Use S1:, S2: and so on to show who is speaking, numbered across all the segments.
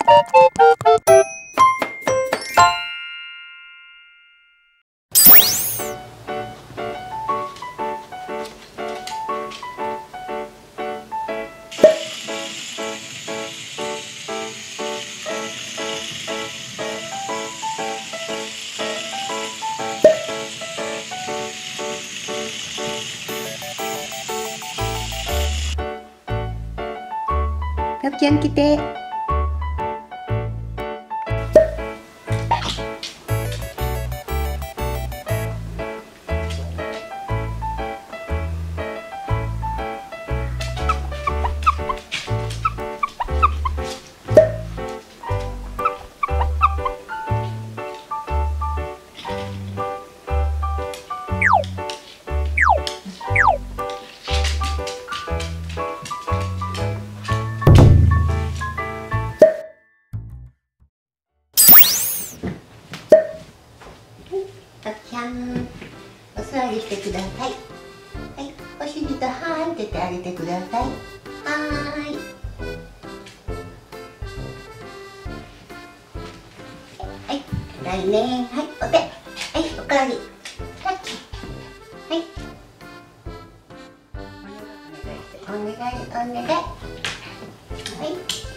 S1: かぶちゃん来て。かぶちゃん、お座りしてください。はい、お尻とはーいっててあげてください。はーい。はい、偉いね。はい、お手。はい、おかわり。タッチ。はい。お願い、お願い、お願い。はい。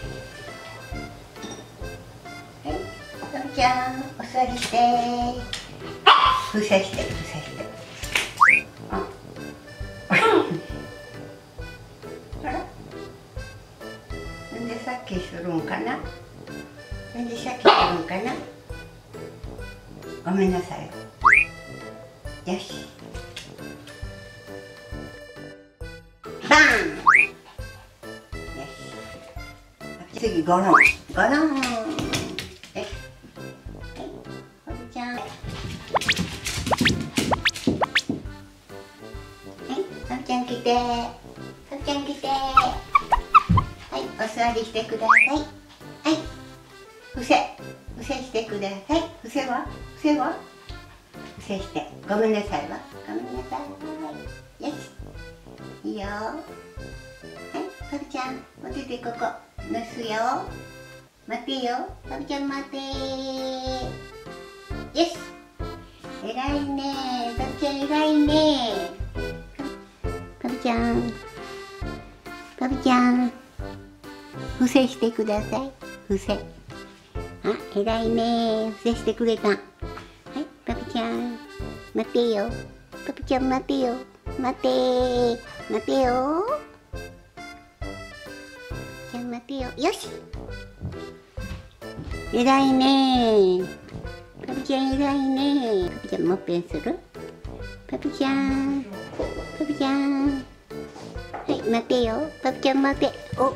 S1: はい、かぶちゃん、お座りして。伏せして、伏せして。あ。あら。なんでさっきするんかな。なんでさっきするんかな。ごめんなさい。よし。バーン。よし。次ゴロン。ゴロン。え。はい。かぶちゃん。はい、かぶちゃん来て。かぶちゃん来て。はい、お座りしてください。はい。伏せしてください。伏せは伏せして。ごめんなさいわ。ごめんなさい。よし。いいよ。はい、かぶちゃん、お手でここ、のすよ。待てよ。かぶちゃん待てー。よし。えらいねー。かぶちゃんえらいねー。かぶちゃん。かぶちゃん。伏せしてください。伏せ。あ、えらいねー。伏せしてくれた。はい、パピちゃん。待てよ。パピちゃん待てよ。待てー。待てよ。じゃあ待てよ。よし。えらいねー。パピちゃんえらいねー。パピちゃんもっぺんする？パピちゃん。パピちゃん。はい、待てよ。パピちゃん待て。お。